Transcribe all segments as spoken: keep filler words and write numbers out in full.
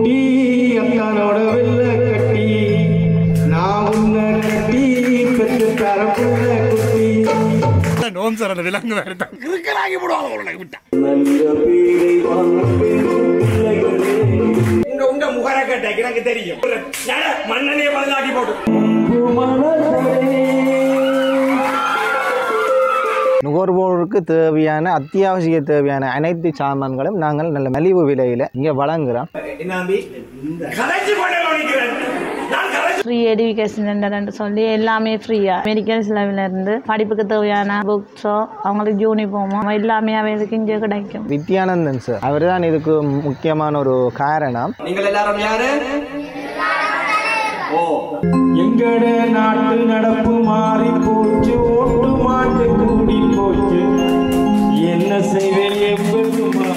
ஊட்டி அத்தானோட வெள்ள கட்டி நான் உன்னை கட்டி பெற்று தரப்புள்ள குட்டி நோம் சார் விலங்கு வேறு கிறுக்கலாகி போடுவாங்க விட்டா நல்ல பீடை வாங்க உங்க உங்க முகரக்கட்டை எனக்கு தெரியும் மண்ணனையே பழுதாக்கி போட்டு நுகர்வோருக்கு தேவையான அத்தியாவசிய தேவையான அனைத்து சாமான்களும் நாங்கள் நல்ல மலிவு விலையில் இங்கே வழங்குகிறோம். ஃப்ரீ எஜுகேஷன் சென்டர்னு சொல்லி எல்லாமே ஃப்ரீயா மெடிக்கல் செலவில் இருந்து படிப்புக்கு தேவையான புக்ஸோ அவங்களுக்கு யூனிஃபார்மோ எல்லாமே அவங்களுக்கு இங்கே கிடைக்கும். வித்யானந்தன் சார் அவர் தான் இதுக்கு முக்கியமான ஒரு காரணம். நீங்கள் எல்லாரும் யாரு? ஓ எங்கட நாட்டு நடப்பு மாறி போச்சு ஓட்டு மாட்டு கூடி போச்சு என்ன செய்வேன் எப்பதுமா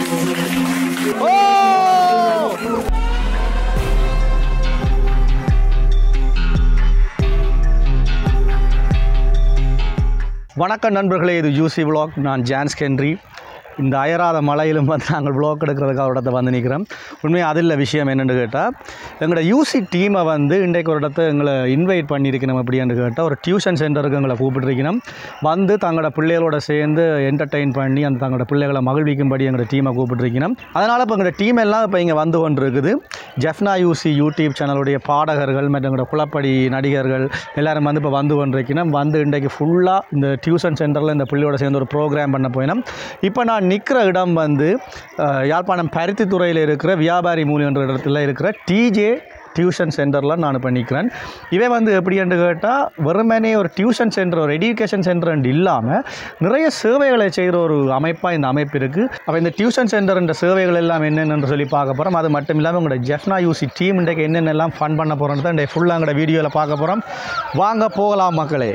வணக்கம் நண்பர்களே, இது யூசி விலாக். நான் ஜான்ஸ் ஹென்றி. இந்த அயராத மழையிலும் வந்து நாங்கள் விலாக் எடுக்கிறதுக்காக ஒரு இடத்த வந்து நிற்கிறோம். உண்மையாக அதில் விஷயம் என்னென்னு கேட்டால், எங்களோட யூசி டீமை வந்து இன்றைக்கு ஒரு இடத்த எங்களை இன்வைட் பண்ணியிருக்கணும். அப்படின்னு கேட்டால் ஒரு டியூஷன் சென்டருக்கு எங்களை கூப்பிட்டுருக்கணும். வந்து தங்களோட பிள்ளைகளோட சேர்ந்து என்டர்டெயின் பண்ணி அந்த தங்களோட பிள்ளைகளை மகிழ்விக்கும்படி எங்களோட டீமை கூப்பிட்டுருக்கணும். அதனால் இப்போ எங்களோட டீம் எல்லாம் இப்போ இங்கே வந்து கொண்டு இருக்குது. ஜெஃப்னா யூசி யூடியூப் சேனலுடைய பாடகர்கள் மற்றும் எங்களோட குளப்படி நடிகர்கள் எல்லோரும் வந்து இப்போ வந்து கொண்டிருக்கணும். வந்து இன்றைக்கு ஃபுல்லாக இந்த டியூஷன் சென்டரில் இந்த பிள்ளையோட சேர்ந்து ஒரு ப்ரோக்ராம் பண்ண போயினோம். இப்போ நான் நிற்கிற இடம் வந்து யாழ்ப்பாணம் பருத்தித்துறையில் இருக்கிற வியாபாரி மூலி என்ற இடத்துல இருக்கிற டிஜே டியூஷன் சென்டரில் நான் இப்போ நிற்கிறேன். இவன் வந்து எப்படின்னு கேட்டால் வெறுமனே ஒரு டியூஷன் சென்டர், ஒரு எஜுகேஷன் சென்டர் இல்லாமல் நிறைய சேவைகளை செய்கிற ஒரு அமைப்பாக இந்த அமைப்பு இருக்குது. அப்போ இந்த டியூஷன் சென்டர்ன்ற சேவைகள் எல்லாம் என்னென்னு சொல்லி பார்க்க போகிறோம். அது மட்டும் இல்லாமல் உங்களோட ஜெஃப்னா யூசி டீம் இன்றைக்கு என்னென்னலாம் ஃபன் பண்ண போகிறோன்னு தான் இன்றைக்கு ஃபுல்லாக எங்களோட வீடியோவில் பார்க்க போகிறோம். வாங்க போகலாம் மக்களே.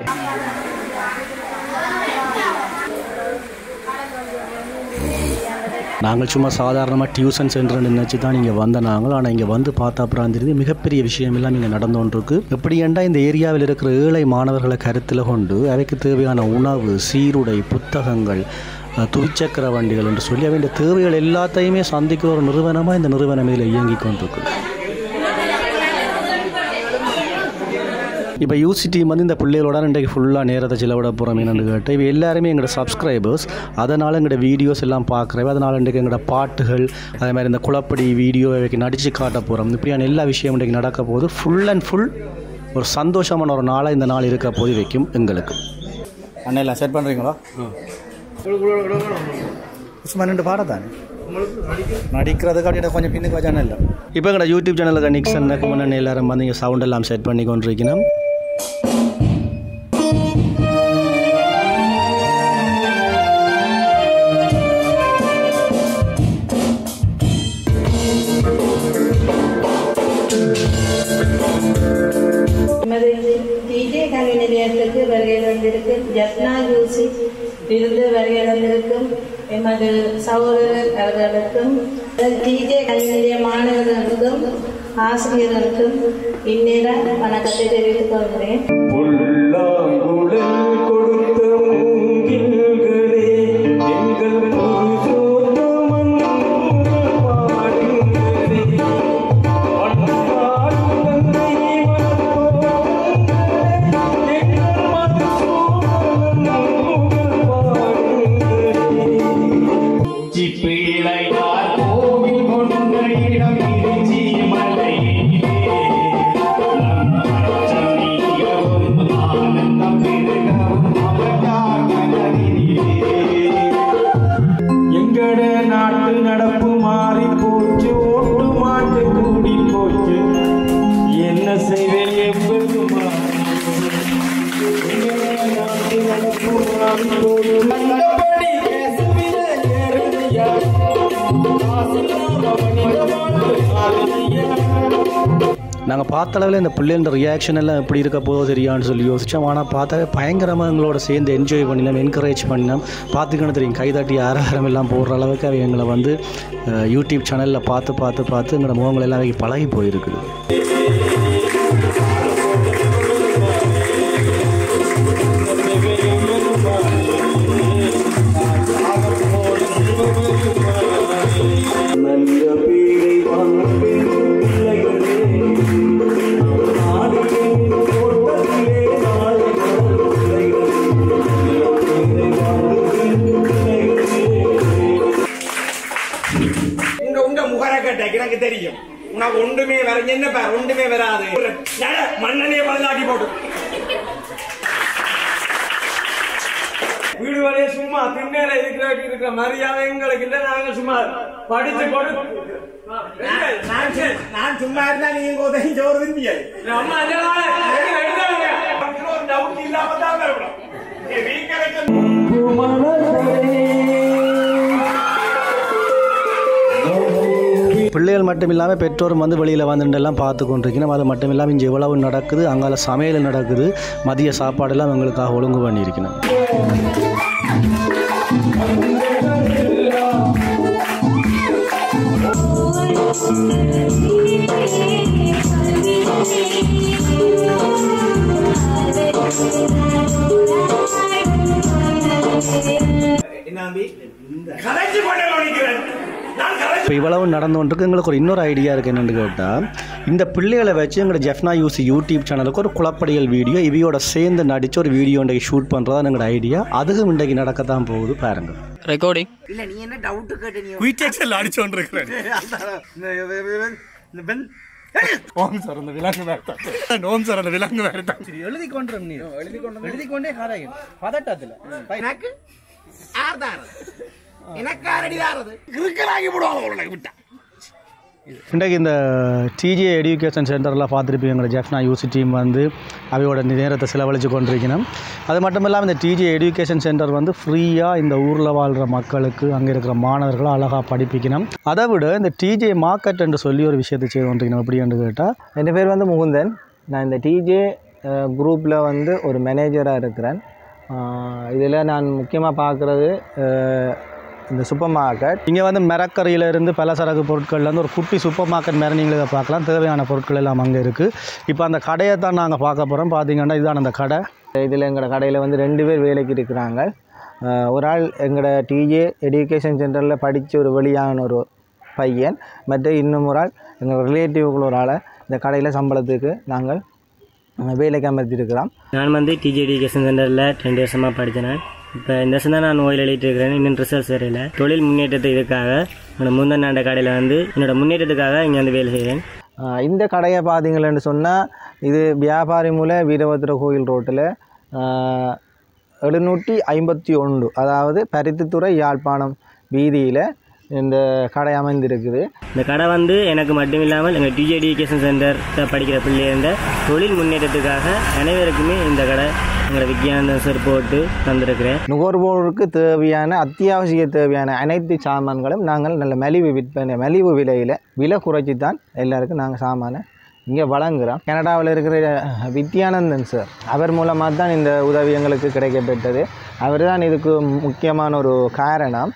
நாங்கள் சும்மா சாதாரணமாக டியூஷன் சென்டர்னு நினச்சி தான் இங்கே வந்த நாங்கள். ஆனால் இங்கே வந்து பார்த்தா அப்புறம் தெரியுது மிகப்பெரிய விஷயம் எல்லாம் இங்கே நடந்து கொண்டிருக்கு. எப்படி ஏண்டா இந்த ஏரியாவில் இருக்கிற ஏழை மாணவர்களை கருத்தில் கொண்டு அவைக்கு தேவையான உணவு, சீருடை, புத்தகங்கள், துவிச்சக்கர வண்டிகள் என்று சொல்லி அவை இந்த தேவைகள் எல்லாத்தையுமே சந்திக்கிற ஒரு நிறுவனமாக இந்த நிறுவனம் இதில் இயங்கி கொண்டிருக்கு. இப்போ யூசி டீம் வந்து இந்த பிள்ளைகளோட இன்றைக்கு ஃபுல்லாக நேரத்தை செலவிட போகிறோம். என்னென்னு கேட்டு இப்போ எல்லாருமே எங்களோட சப்ஸ்கிரைபர்ஸ். அதனால் எங்களோட வீடியோஸ் எல்லாம் பார்க்குறேன். அதனால் இன்றைக்கு எங்களோட பாட்டுகள், அதே மாதிரி இந்த குளப்படி வீடியோ இன்றைக்கு நடித்து காட்ட போகிறோம். இப்படியான எல்லா விஷயம் இன்றைக்கு நடக்க போகுது. ஃபுல் அண்ட் ஃபுல் ஒரு சந்தோஷமான ஒரு நாளாக இந்த நாள் இருக்க போது வைக்கும் எங்களுக்கு. அண்ணா எல்லாம் செட் பண்ணுறீங்களா? சும்மா ரெண்டு பாடத்தானே நடிக்கிறதுக்கு அப்படியே கொஞ்சம் பின்னுக்கு வச்சானே இல்லை. இப்போ எங்களோட யூடியூப் சேனலுக்கு நிக்சன் குமரன் எல்லாரும் வந்து இங்கே சவுண்ட் எல்லாம் செட் பண்ணி கொண்டிருக்கணும். டிஜே கல்வி நிலையத்துக்கு வருகை வந்திருக்கு ஜெஃப்னா யூசி விருது வருகை வந்திருக்கும் எமது சகோதரர் அவர்களுக்கும் டிஜே கல்வி நிலைய மாணவர்களுக்கும் ஆசிரியர்களுக்கும் இந்நேரம் வணக்கத்தை தெரிவித்துக் கொள்கிறேன். நாட்டு நடப்பு மாறி போச்சு ஓட்டு மாட்டு கூடி போச்சு என்ன செய்வேன் எப்பதுமா நாட்டு நடப்பு மாறி போச்சு. நாங்கள் பார்த்த அளவில் இந்த பிள்ளைங்களோட ரியாக்ஷன் எல்லாம் எப்படி இருக்க போதோ தெரியான்னு சொல்லி யோசித்தோம். ஆனால் பார்த்தாவே பயங்கரமாக எங்களோட சேர்ந்து என்ஜாய் பண்ணினோம், என்கரேஜ் பண்ணினோம். பார்த்துக்கணும் தெரியும், கைதட்டி ஆராரம் எல்லாம் போடுற அளவுக்கு அவை எங்களை வந்து யூடியூப் சேனலில் பார்த்து பார்த்து பார்த்து எங்களோட முகங்கள் எல்லாம் அவைக்கு பழகி போயிருக்குது. நல்ல பீடை வாங்க கேட்டேன் எனக்கு தெரியும் உனக்கு ஒன்றுமே வர என்ன பேர் ஒன்றுமே வராது மண்ணனையே பதிலாக்கி போட்டு வீடு வரைய சும்மா திண்ணையில இருக்கிற இருக்கிற மரியாதை எங்களுக்கு இல்ல நாங்க சும்மா படிச்சு போட்டு நான் சும்மா இருந்தா நீங்க உதவி சோறு விந்தியாது அம்மா ஒரு டவுட் இல்லாம தான் வரணும் பிள்ளைகள் மட்டும் இல்லாமல் பெற்றோரும் வந்து வெளியில் வந்துட்டெல்லாம் பார்த்து கொண்டிருக்கணும். அது மட்டும் இல்லாமல் இங்கே இவ்வளவு நடக்குது, அங்கால சமையல் நடக்குது, மதிய சாப்பாடெல்லாம் எங்களுக்காக ஒழுங்கு பண்ணியிருக்கணும். இப்போ இவ்வளவு நடந்து கொண்டிருக்கு. எங்களுக்கு ஒரு இன்னொரு ஐடியா இருக்குது. என்னென்னு கேட்டால், இந்த பிள்ளைகளை வச்சு எங்களோட ஜெஃப்னா யூசி யூடியூப் சேனலுக்கு ஒரு குளப்படியல் வீடியோ இவையோட சேர்ந்து நடித்து ஒரு வீடியோ இன்றைக்கு ஷூட் பண்ணுறதா எங்களோட ஐடியா. அதுவும் இன்றைக்கு நடக்கத்தான் போகுது பாருங்க. ரெக்கார்டிங் இல்லை நீ என்ன டவுட்டு கேட்டு நீ குயிட்டெக்ஸில் அடிச்சு கொண்டிருக்கிறேன். ஓம் சார் அந்த விலங்கு வேறு ஓம் சார் அந்த விலங்கு வேறு தான் எழுதி கொண்டு நீ எழுதி கொண்டு எழுதி கொண்டே கரையும் பதட்டத்தில் எனக்கு யார் தாரது எனக்கு யாரடி தாரது கிறுக்கனாகி விடுவாங்க விட்டா. இன்றைக்கு இந்த டிஜே எஜுகேஷன் சென்டரில் பார்த்துருப்பீங்க. எங்களோட ஜெஃப்னா யூசி டீம் வந்து அவையோட நேரத்தை செலவழித்து கொண்டிருக்கணும். அது மட்டும் இல்லாமல் இந்த டிஜே எஜுகேஷன் சென்டர் வந்து ஃப்ரீயாக இந்த ஊரில் வாழ்கிற மக்களுக்கு, அங்கே இருக்கிற மாணவர்களை அழகாக படிப்பிக்கணும். அதை விட இந்த டிஜே மார்க்கெட் என்று சொல்லி ஒரு விஷயத்தை செய்து கொண்டிருக்கணும். எப்படி என்று கேட்டால், என் பேர் வந்து முகுந்தன். நான் இந்த டிஜே குரூப்பில் வந்து ஒரு மேனேஜராக இருக்கிறேன். இதில் நான் முக்கியமாக பார்க்குறது இந்த சூப்பர் மார்க்கெட். இங்கே வந்து மரக்கரையிலேருந்து பலசரக்கு பொருட்கள்லேருந்து ஒரு குட்டி சூப்பர் மார்க்கெட் மாதிரி நீங்கள் இதை பார்க்கலாம். தேவையான பொருட்கள் எல்லாம் அங்கே இருக்குது. இப்போ அந்த கடையை தான் நாங்கள் பார்க்க போகிறோம். பார்த்தீங்கன்னா இதுதான் அந்த கடை. இதில் எங்களோட கடையில் வந்து ரெண்டு பேர் வேலைக்கு இருக்கிறாங்க. ஒரு ஆள் எங்களோட டிஜே எஜுகேஷன் சென்டரில் படித்த ஒரு வெளியான ஒரு பையன், மற்ற இன்னும் ஒரு ஆள் எங்கள் ரிலேட்டிவ்கள் ஒரு ஆளை இந்த கடையில் சம்பளத்துக்கு நாங்கள் வேலைக்கு அமர்த்திருக்கிறோம். நான் வந்து டிஜே எஜுகேஷன் சென்டரில் ரெண்டு வருஷமாக படித்தேன். இப்போ இந்த வருஷம் தான் நான் ஓயில் எழுதிட்டு இருக்கிறேன். இன்னும் ரிசல்ட்ஸ் வரையில் தொழில் முன்னேற்றத்தை இதுக்காக என்னோட முந்தன் ஆண்ட கடையில் வந்து என்னோட முன்னேற்றத்துக்காக இங்கே வந்து வேலை செய்கிறேன். இந்த கடையை பார்த்தீங்களேன்னு சொன்னால், இது வியாபாரி மூல வீரபத்ர கோயில் ரோட்டில் எழுநூற்றி ஐம்பத்தி ஒன்று அதாவது பருத்தித்துறை யாழ்ப்பாணம் வீதியில் இந்த கடை அமைந்திருக்குது. இந்த கடை வந்து எனக்கு மட்டும் இல்லாமல் எங்கள் டிஜே எஜுகேஷன் சென்டர் படிக்கிற பிள்ளைங்க தொழில் முன்னேற்றத்துக்காக அனைவருக்குமே இந்த கடை எங்களோட விஞ்ஞான சார் போட்டு தந்திருக்கிறேன். நுகர்வோருக்கு தேவையான அத்தியாவசிய தேவையான அனைத்து சாமான்களும் நாங்கள் நல்ல மலிவு விற்பனை மலிவு விலையில் விலை குறைச்சி தான் எல்லாருக்கும் நாங்கள் சாமானை இங்கே வழங்குகிறோம். கனடாவில் இருக்கிற வித்யானந்தன் சார், அவர் மூலமாக தான் இந்த உதவி எங்களுக்கு கிடைக்கப்பட்டது. அவர் தான் இதுக்கு முக்கியமான ஒரு காரணம்.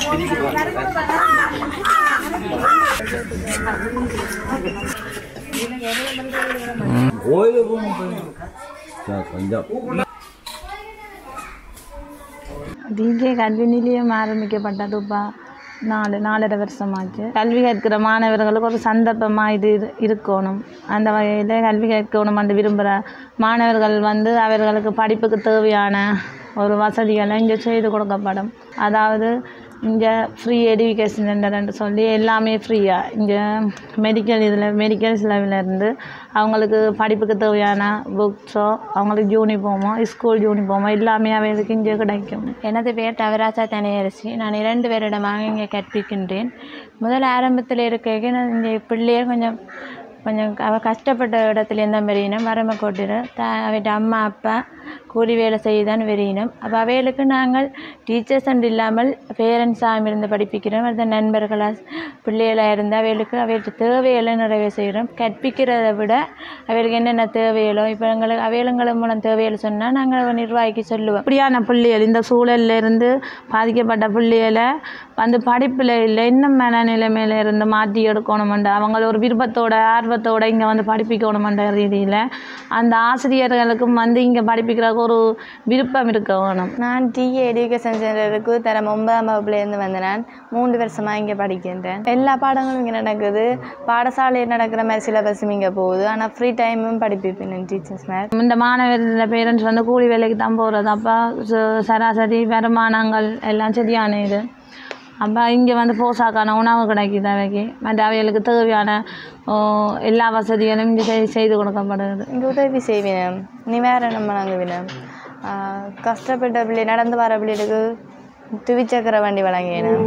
டிஜே கல்வி நிலையம் ஆரம்பிக்கப்பட்டதுப்பா நாலு நாலரை வருஷமாச்சு. கல்வி கற்கிற மாணவர்களுக்கு ஒரு சந்தர்ப்பமாக இது இருக்கணும். அந்த வகையில் கல்வி கற்கணும் என்று விரும்புகிற மாணவர்கள் வந்து அவர்களுக்கு படிப்புக்கு தேவையான ஒரு வசதிகளை இங்கே செய்து கொடுக்கப்படும். அதாவது இங்கே ஃப்ரீ எஜுகேஷன் சென்டர்ன்னு சொல்லி எல்லாமே ஃப்ரீயாக இங்கே மெடிக்கல் இதில் மெடிக்கல் செலவிலேருந்து அவங்களுக்கு படிப்புக்கு தேவையான புக்ஸோ அவங்களுக்கு யூனிஃபார்மோ ஸ்கூல் யூனிஃபார்மோ எல்லாமே அவங்களுக்கு இங்கே கிடைக்கும். எனது பேர் தவராசா தனியரசி. நான் இரண்டு பேரிடமாக இங்கே கற்பிக்கின்றேன். முதல் ஆரம்பத்தில் இருக்க நான் இங்கே பிள்ளையர் கொஞ்சம் கொஞ்சம் அவள் கஷ்டப்பட்ட இடத்துல இருந்த வெறியினம் வரமை கொட்டிடும். த அவட்ட அம்மா அப்பா கூலி வேலை செய்ய தான் வெறியினம். அப்போ அவைகளுக்கு நாங்கள் டீச்சர்ஸ் அண்ட் இல்லாமல் பேரண்ட்ஸாக இருந்து படிப்பிக்கிறோம். அந்த நண்பர்களாக பிள்ளைகளாக இருந்தால் அவைகளுக்கு அவைகளுக்கு தேவைகளை நிறைவே செய்கிறோம். கற்பிக்கிறத விட அவைகளுக்கு என்னென்ன தேவைகளோ இப்போ எங்களுக்கு அவைகளுங்களை மூலம் தேவைகளை சொன்னால் நாங்கள் நிர்வாகிக்கு சொல்லுவோம். இப்படியான பிள்ளைகள் இந்த சூழலில் இருந்து பாதிக்கப்பட்ட பிள்ளைகளை வந்து படிப்பில் இல்லை இன்னும் மேலே நிலைமையில இருந்து மாற்றி எடுக்கணுமெண்டு அவங்கள ஒரு விருப்பத்தோட ஆர்வத்தோடு இங்கே வந்து படிப்பிக்கணுமென்ற ரீதியில் அந்த ஆசிரியர்களுக்கும் வந்து இங்கே படிப்பிக்கிறதுக்கு ஒரு விருப்பம் இருக்க வேணும். நான் டிஏ எஜுகேஷன் சென்டருக்கு தரம் ஒன்பதாம் வகுப்புலேருந்து வந்து நான் மூன்று வருஷமாக இங்கே படிக்கின்றேன். எல்லா பாடங்களும் இங்கே நடக்குது. பாடசாலையில் நடக்கிற மாதிரி சிலபஸும் இங்கே போகுது. ஆனால் ஃப்ரீ டைமும் படிப்பிப்பேன் டீச்சர்ஸ் மேம். இந்த மாணவர்கள் பேரண்ட்ஸ் வந்து கூலி வேலைக்கு தான் போகிறது. அப்போ சராசரி வருமானங்கள் எல்லாம் சரியான இது அப்போ இங்கே வந்து போசாக்கான உணவு கிடைக்குது அவைக்கு மற்ற அவைகளுக்கு தேவையான எல்லா வசதிகளும் இங்கே செய் செய்து கொடுக்கப்படுது. இங்கே உதவி செய்வேன் நீ வேறு நம்ம நாங்கள் வினம் கஷ்டப்பட்ட பிள்ளை நடந்து வர பிள்ளைகளுக்கு துவிச்சக்கர வண்டி வழங்கினேன்.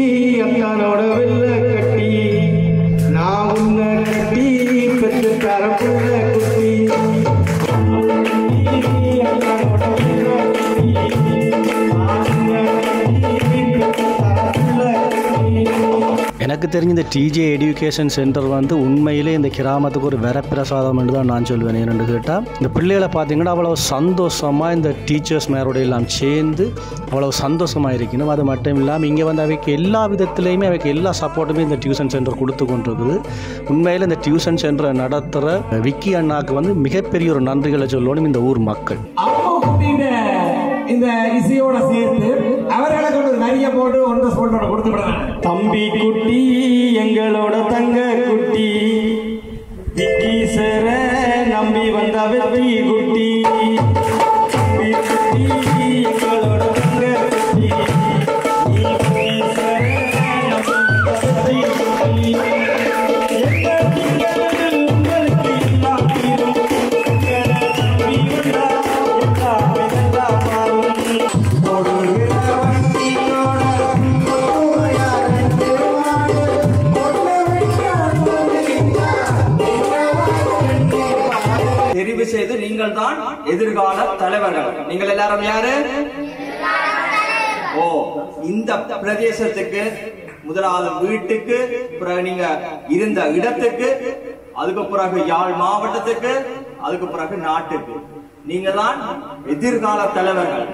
எனக்கு தெரிஞ்ச இந்த டிஜே எஜுகேஷன் சென்டர் வந்து உண்மையிலே இந்த கிராமத்துக்கு ஒரு வரப்பிரசாதம் என்று தான் நான் சொல்வேன். என்னென்னு கேட்டால் இந்த பிள்ளைகளை பார்த்தீங்கன்னா அவ்வளோ சந்தோஷமாக இந்த டீச்சர்ஸ் மேரோட எல்லாம் சேர்ந்து அவ்வளோ சந்தோஷமாக இருக்கணும். அது மட்டும் இல்லாமல் இங்கே வந்து அவைக்கு எல்லா விதத்துலேயுமே அவைக்கு எல்லா சப்போர்ட்டுமே இந்த டியூஷன் சென்டர் கொடுத்து கொண்டிருக்குது. உண்மையில் இந்த டியூஷன் சென்டரை நடத்துகிற விக்கி அண்ணாவுக்கு வந்து மிகப்பெரிய ஒரு நன்றிகளை சொல்லணும் இந்த ஊர் மக்கள். இந்த இசையோட சேர்த்து அவர்களை கொண்டு நிறைய போட்டு ஒன்று சொல்ற கொடுத்து விடுறாங்க. தம்பி குட்டி எங்களோட தங்க குட்டி விக்கீசர நம்பி வந்த வெற்றி குட்டி தம்பி குட்டி எங்களோட தங்க குட்டி விக்கீசர நம்பி தெரிவு செய்து நீங்கள் தான் எதிர்கால தலைவர்கள். நீங்கள் எல்லாரும் யாரு? ஓ இந்த பிரதேசத்துக்கு முதலாவது வீட்டுக்கு பிறகு நீங்க இருந்த இடத்துக்கு அதுக்கு பிறகு யாழ் மாவட்டத்துக்கு அதுக்கு பிறகு நாட்டுக்கு நீங்க தான் எதிர்கால தலைவர்கள்.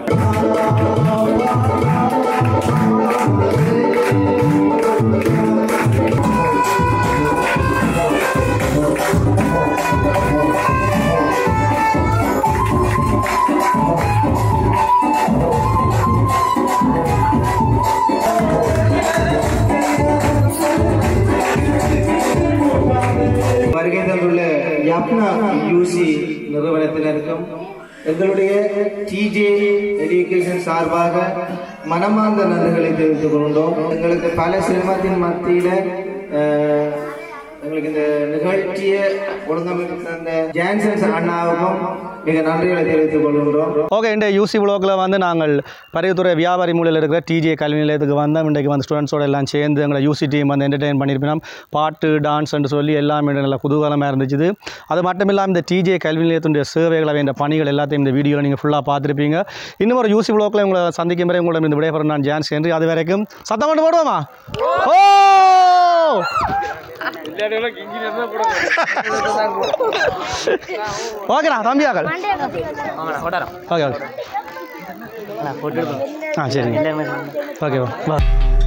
வருகை தந்துள்ள யப்னா யூசி நிறுவனத்தினருக்கும் எங்களுடைய டிஜே எஜுகேஷன் சார்பாக மனமார்ந்த நன்றிகளை தெரிவித்துக் கொண்டோம். எங்களுக்கு பல சிரமத்தின் மத்தியில எங்களுக்கு இந்த நிகழ்ச்சியை ஒழுங்கமைத்து தந்த ஜான்சன் அண்ணாவுக்கும் மிக நன்றிகளை தெரிவித்துக் கொள்கின்றோம். ஓகே, இந்த யூசி வ்ளாகில் வந்து நாங்கள் பரியத்துறை வியாபாரி மூலையில் இருக்கிற டிஜே கல்வி நிலையத்துக்கு வந்தோம். இன்றைக்கு வந்து ஸ்டூடெண்ட்ஸோடு எல்லாம் சேர்ந்து எங்களை யூசி டீம் வந்து என்டர்டெயின் பண்ணியிருப்போம். பாட்டு டான்ஸ்ன்னு சொல்லி எல்லாமே நல்லா குதூகலமாக இருந்துச்சு. அது மட்டும் இல்லாமல் இந்த டிஜே கல்வி நிலையத்துடைய சேவைகளை வேண்ட பணிகள் எல்லாத்தையும் இந்த வீடியோவில் நீங்கள் ஃபுல்லாக பார்த்துருப்பீங்க. இன்னும் ஒரு யூசி வ்ளாகில் உங்களை சந்திக்கும் வரை உங்களோட இந்த விடைபெற நான் ஜான்ஸ் ஹென்றி. அது வரைக்கும் சத்தம் கொண்டு போடுவோமா? ஓ ஓகேண்ணா தம்பியாக்கள். ஓகே ஓகே ஆ சரிங்க ஓகேவா வா.